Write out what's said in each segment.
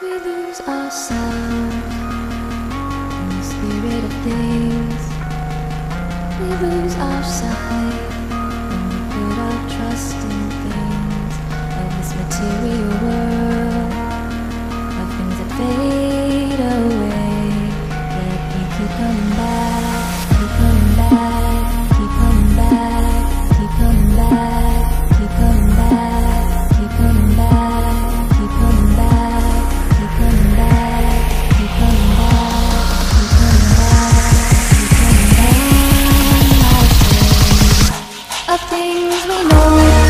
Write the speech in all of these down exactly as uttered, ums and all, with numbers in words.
We lose ourselves in the spirit of things. We lose our sight when we put our trust in things of this material world, of things that fade away. Yet we keep coming back, keep coming back, keep coming back, keep coming back, keep coming back, keep coming back, keep coming back, keep coming back, keep coming back, keep coming back, keep coming back. Of things we know.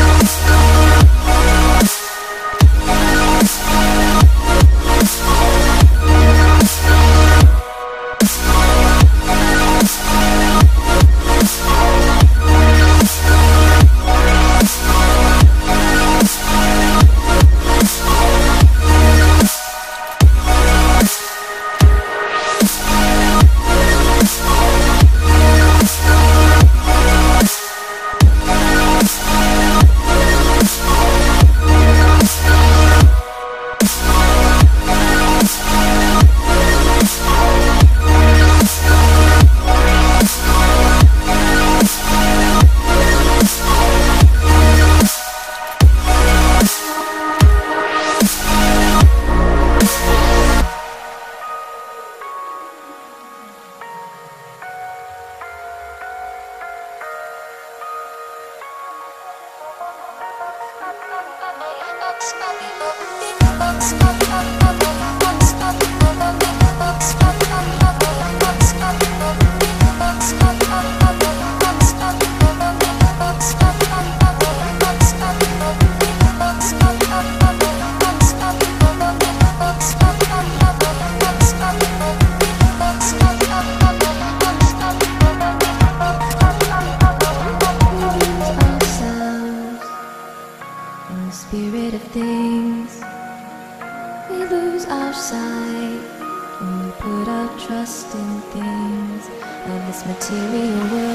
Spirit of things, we lose our sight when we put our trust in things of this material world.